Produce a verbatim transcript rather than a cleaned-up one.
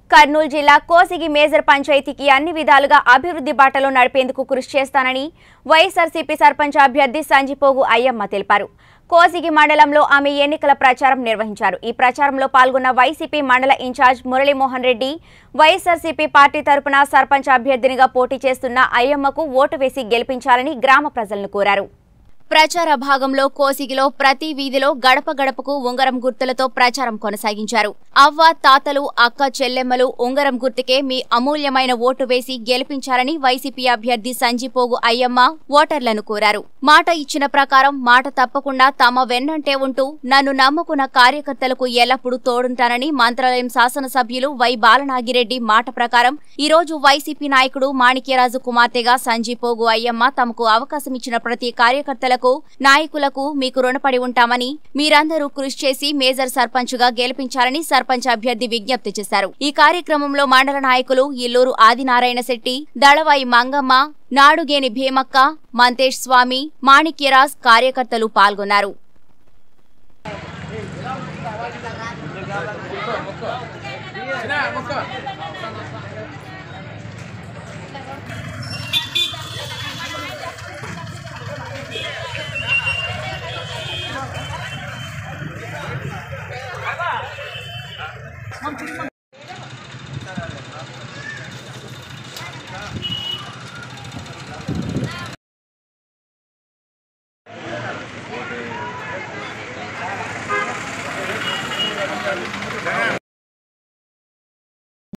కర్నూలు జిల్లా కోసిగి మేజర్ పంచాయతీకి అన్ని విధాలుగా అభివృద్ధి బాటలో నడిపేందుకు కృషి చేస్తానని వైఎస్ఆర్సీపీ సర్పంచ్ అభ్యర్థి సంజిపోగు అయ్యమ్మ తెలిపారు. కోసిగి మండలంలో ఆమె ఎన్నికల ప్రచారం నిర్వహించారు. ఈ ప్రచారంలో పాల్గొన్న వైసీపీ మండల ఇన్ఛార్జ్ మురళీమోహన్ రెడ్డి వైఎస్ఆర్సీపీ పార్టీ తరపున సర్పంచ్ అభ్యర్థినిగా పోటీ చేస్తున్న అయ్యమ్మకు ఓటు వేసి గెలిపించాలని గ్రామ ప్రజలను కోరారు. ప్రచార భాగంలో కోసిగిలో ప్రతి వీధిలో గడప గడపకు ఉంగరం గుర్తులతో ప్రచారం కొనసాగించారు. అవ్వ తాతలు అక్క చెల్లెమ్మలు ఉంగరం గుర్తుకే మీ అమూల్యమైన ఓటు వేసి గెలిపించాలని వైసీపీ అభ్యర్థి సంజిపోగు అయ్యమ్మ ఓటర్లను కోరారు. మాట ఇచ్చిన ప్రకారం మాట తప్పకుండా తమ వెన్నంటే ఉంటూ నన్ను నమ్ముకున్న కార్యకర్తలకు ఎల్లప్పుడూ తోడుంటానని మంత్రాలయం శాసనసభ్యులు వై బాలనాగిరెడ్డి మాట ప్రకారం ఈ రోజు వైసీపీ నాయకుడు మాణిక్యరాజు కుమార్తెగా సంజిపోగు అయ్యమ్మ తమకు అవకాశం ఇచ్చిన ప్రతి కార్యకర్తలకు నాయకులకు మీకు రుణపడి ఉంటామని మీరందరూ కృషి చేసి మేజర్ సర్పంచ్ గా గెలిపించాలని సర్పంచ్ అభ్యర్థి విజ్ఞప్తి చేశారు. ఈ కార్యక్రమంలో మండల నాయకులు ఇల్లూరు ఆదినారాయణ శెట్టి, దళవాయి మంగమ్మ, నాడుగేని భీమక్క, మంతేష్ స్వామి, మాణిక్యరాజ్ కార్యకర్తలు పాల్గొన్నారు.